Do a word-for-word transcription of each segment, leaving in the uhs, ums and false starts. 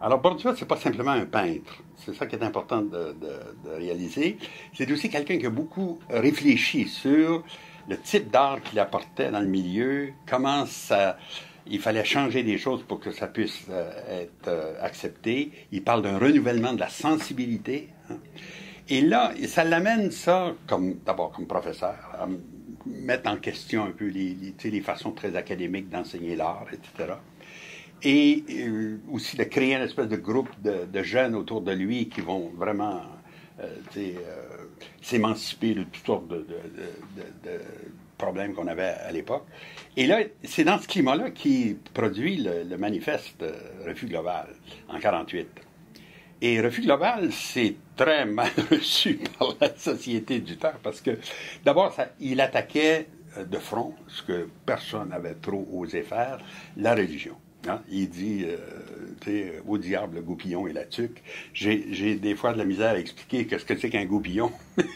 Alors, Bordua, c'est pas simplement un peintre. C'est ça qui est important de, de, de réaliser. C'est aussi quelqu'un qui a beaucoup réfléchi sur le type d'art qu'il apportait dans le milieu, comment ça, il fallait changer des choses pour que ça puisse euh, être euh, accepté. Il parle d'un renouvellement de la sensibilité. Hein. Et là, ça l'amène, ça, comme d'abord comme professeur, à mettre en question un peu les, les, les façons très académiques d'enseigner l'art, et cetera. Et euh, aussi de créer une espèce de groupe de, de jeunes autour de lui qui vont vraiment euh, euh, s'émanciper de toutes sortes de, de, de, de problèmes qu'on avait à l'époque. Et là, c'est dans ce climat-là qu'il produit le, le manifeste Refus global en quarante-huit. Et Refus global, c'est très mal reçu par la société du temps parce que, d'abord, ça, il attaquait de front, ce que personne n'avait trop osé faire, la religion. Hein? Il dit, euh, tu sais, au diable, le goupillon et la tuque. J'ai, j'ai des fois de la misère à expliquer qu'est-ce que c'est qu'un goupillon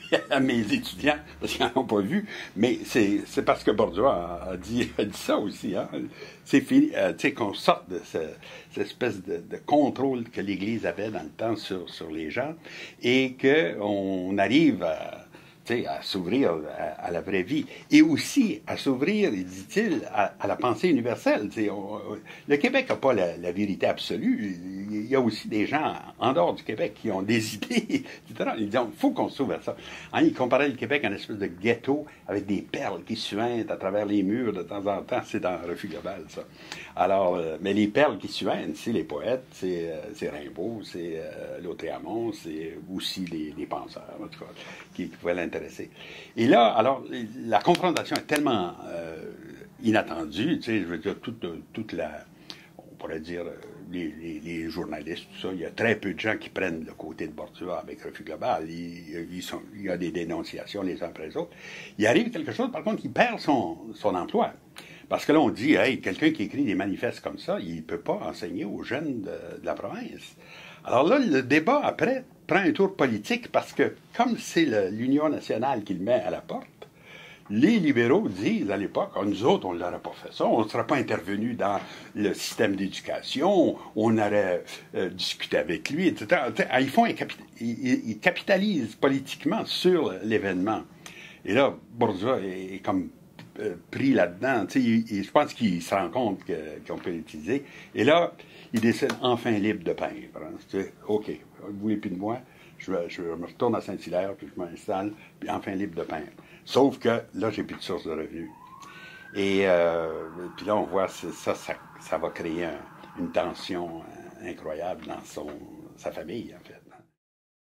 à mes étudiants, parce qu'ils n'en ont pas vu, mais c'est, c'est parce que Bordua a, a, dit, a dit ça aussi. Hein? C'est fini, euh, tu sais, qu'on sorte de ce, cette espèce de, de contrôle que l'Église avait dans le temps sur, sur les gens, et qu'on arrive à à s'ouvrir à, à la vraie vie, et aussi à s'ouvrir, dit-il, à, à la pensée universelle. On, le Québec n'a pas la, la vérité absolue. Il y a aussi des gens en dehors du Québec qui ont des idées, et cetera. Ils disent, il faut qu'on s'ouvre à ça. Hein, il comparait le Québec à une espèce de ghetto avec des perles qui suintent à travers les murs de temps en temps. C'est dans Refus global, ça. Alors, euh, mais les perles qui suintent, c'est les poètes, c'est, euh, c'est Rimbaud, c'est euh, Lautréamont, c'est aussi les, les penseurs, en tout cas, qui, qui pouvaient l'intéresser. Et là, alors, la confrontation est tellement euh, inattendue, tu sais, je veux dire, toute, toute la, on pourrait dire, les, les, les journalistes, tout ça, il y a très peu de gens qui prennent le côté de Bordua avec Refus global. Ils, ils sont, il y a des dénonciations les uns après les autres. Il arrive quelque chose, par contre, il perd son, son emploi. Parce que là, on dit, hey, quelqu'un qui écrit des manifestes comme ça, il ne peut pas enseigner aux jeunes de, de la province. Alors là, le débat, après, prend un tour politique parce que, comme c'est le, l'Union nationale qui le met à la porte, les libéraux disent à l'époque, oh, nous autres, on ne l'aurait pas fait ça, on ne serait pas intervenu dans le système d'éducation, on aurait euh, discuté avec lui, et cetera. Ils, font un capi- ils, ils capitalisent politiquement sur l'événement. Et là, Bordua est, est comme euh, pris là-dedans. Il, il, je pense qu'il se rend compte que, qu'on peut l'utiliser. Et là, il décide enfin libre de peindre. Hein. OK, vous voulez plus de moi, je, je me retourne à Saint-Hilaire, puis je m'installe, puis enfin libre de peindre. Sauf que là, j'ai plus de source de revenus. Et euh, puis là, on voit ça, ça, ça va créer un, une tension incroyable dans son, sa famille, en fait.